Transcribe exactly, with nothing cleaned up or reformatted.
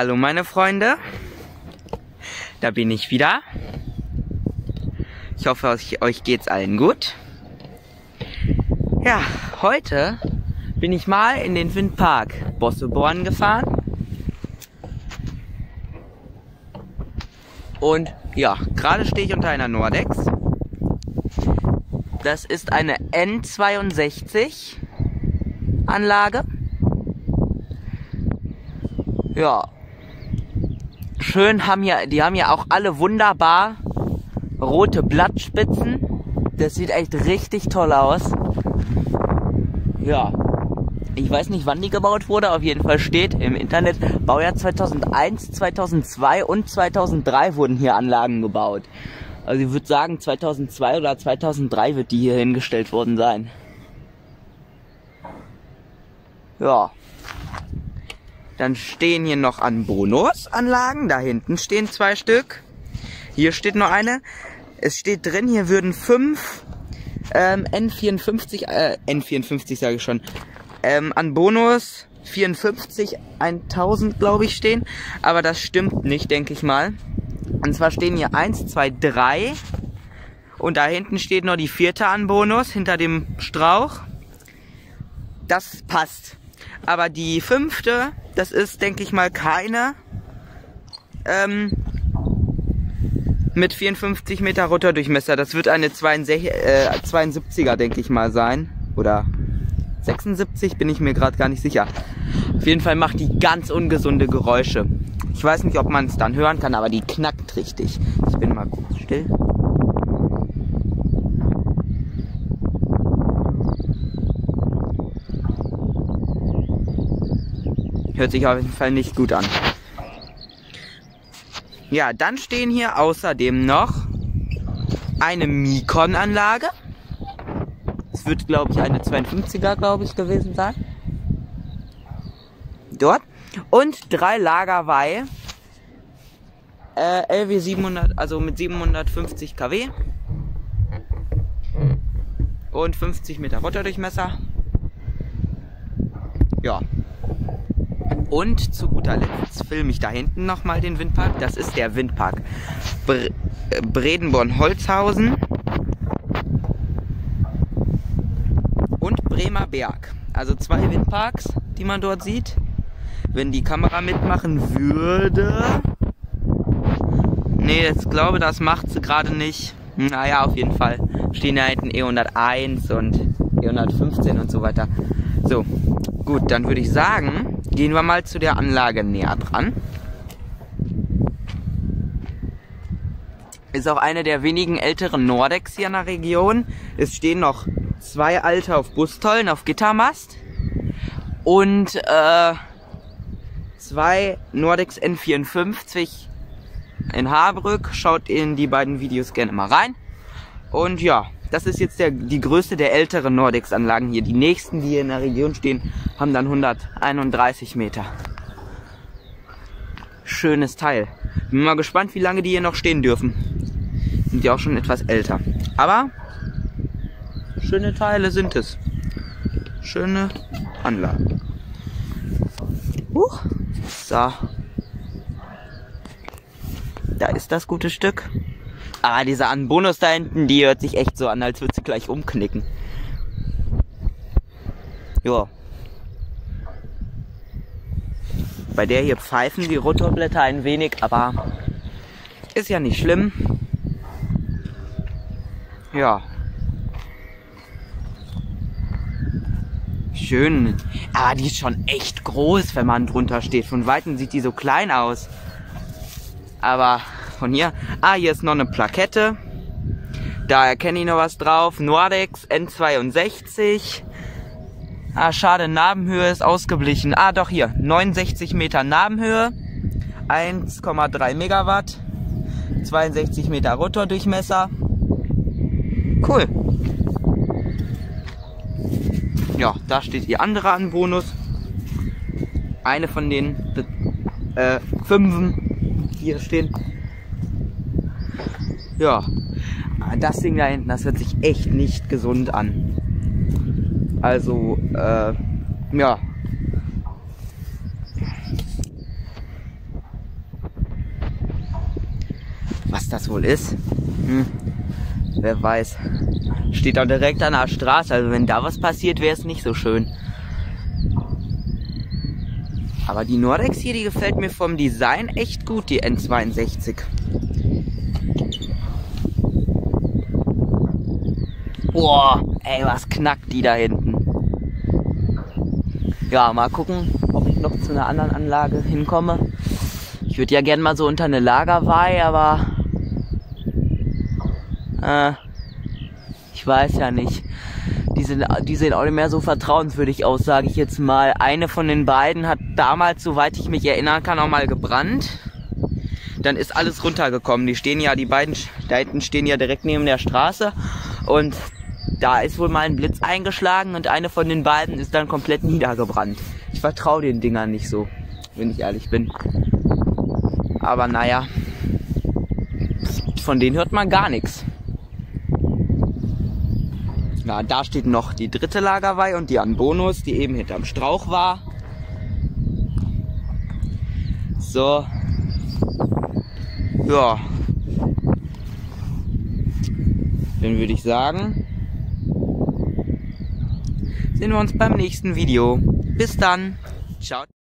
Hallo meine Freunde, da bin ich wieder. Ich hoffe, euch, euch geht's allen gut. Ja, heute bin ich mal in den Windpark Bosseborn gefahren. Und ja, gerade stehe ich unter einer Nordex. Das ist eine N zweiundsechzig Anlage. Ja, schön haben hier, die haben ja auch alle wunderbar rote Blattspitzen. Das sieht echt richtig toll aus. Ja, ich weiß nicht, wann die gebaut wurde. Auf jeden Fall steht im Internet, Baujahr zweitausendeins, zweitausendzwei und zweitausenddrei wurden hier Anlagen gebaut. Also ich würde sagen, zweitausendzwei oder zweitausenddrei wird die hier hingestellt worden sein. Ja. Dann stehen hier noch an Bonusanlagen. Da hinten stehen zwei Stück. Hier steht noch eine. Es steht drin, hier würden fünf ähm, N vierundfünfzig, äh, N vierundfünfzig sage ich schon, ähm, an Bonus vierundfünfzig tausend, glaube ich, stehen. Aber das stimmt nicht, denke ich mal. Und zwar stehen hier eins, zwei, drei. Und da hinten steht noch die vierte an Bonus, hinter dem Strauch. Das passt. Aber die fünfte, das ist, denke ich mal, keine ähm, mit vierundfünfzig Meter Rotordurchmesser. Das wird eine zweiundsiebziger, denke ich mal, sein. Oder sechsundsiebzig, bin ich mir gerade gar nicht sicher. Auf jeden Fall macht die ganz ungesunde Geräusche. Ich weiß nicht, ob man es dann hören kann, aber die knackt richtig. Ich bin mal kurz still. Hört sich auf jeden Fall nicht gut an. Ja, dann stehen hier außerdem noch eine Mikon-Anlage. Es wird, glaube ich, eine zweiundfünfziger, glaube ich, gewesen sein. Dort. Und drei Lagerweih. Äh, L W siebenhundert, also mit siebenhundertfünfzig Kilowatt. Und fünfzig Meter Rotordurchmesser. Ja. Und zu guter Letzt filme ich da hinten nochmal den Windpark. Das ist der Windpark Bre Bredenborn-Holzhausen und Bremer Berg. Also zwei Windparks, die man dort sieht. Wenn die Kamera mitmachen würde. Nee, ich glaube, das macht sie gerade nicht. Naja, auf jeden Fall stehen da hinten E hunderteins und E hundertfünfzehn und so weiter. So, gut, dann würde ich sagen, gehen wir mal zu der Anlage näher dran. Ist auch eine der wenigen älteren Nordex hier in der Region. Es stehen noch zwei alte auf Bustollen, auf Gittermast. Und äh, zwei Nordex N vierundfünfzig in Haarbrück. Schaut in die beiden Videos gerne mal rein. Und ja, das ist jetzt der, die größte der älteren Nordex-Anlagen hier. Die nächsten, die hier in der Region stehen, haben dann hunderteinunddreißig Meter. Schönes Teil. Bin mal gespannt, wie lange die hier noch stehen dürfen. Sind ja auch schon etwas älter. Aber schöne Teile sind es. Schöne Anlagen. Huch. So. Da ist das gute Stück. Ah, diese an Bonus da hinten, die hört sich echt so an, als würde sie gleich umknicken. Ja. Bei der hier pfeifen die Rotorblätter ein wenig, aber ist ja nicht schlimm. Ja. Schön. Aber die ist schon echt groß, wenn man drunter steht. Von Weitem sieht die so klein aus. Aber von hier, ah, hier ist noch eine Plakette. Da erkenne ich noch was drauf. Nordex N zweiundsechzig. Ah, schade, Nabenhöhe ist ausgeblichen. Ah, doch hier, neunundsechzig Meter Nabenhöhe. eins Komma drei Megawatt. zweiundsechzig Meter Rotordurchmesser. Cool. Ja, da steht die andere an Bonus. Eine von den äh, Fünfen, die hier stehen. Ja, das Ding da hinten, das hört sich echt nicht gesund an. Also, äh, ja. das wohl ist. Hm. Wer weiß. Steht auch direkt an der Straße, also wenn da was passiert, wäre es nicht so schön. Aber die Nordex hier, die gefällt mir vom Design echt gut, die N zweiundsechzig. Boah, ey, was knackt die da hinten. Ja, mal gucken, ob ich noch zu einer anderen Anlage hinkomme. Ich würde ja gerne mal so unter eine Lagerweih, aber äh, ich weiß ja nicht. Die, sind, die sehen auch nicht mehr so vertrauenswürdig aus, sage ich jetzt mal. Eine von den beiden hat damals, soweit ich mich erinnern kann, auch mal gebrannt. Dann ist alles runtergekommen. Die stehen ja, die beiden da hinten stehen ja direkt neben der Straße. Und da ist wohl mal ein Blitz eingeschlagen und eine von den beiden ist dann komplett niedergebrannt. Ich vertraue den Dingern nicht so, wenn ich ehrlich bin. Aber naja, von denen hört man gar nichts. Ja, da steht noch die dritte Lagerweih und die an Bonus, die eben hinterm Strauch war. So. Ja. Dann würde ich sagen, sehen wir uns beim nächsten Video. Bis dann. Ciao.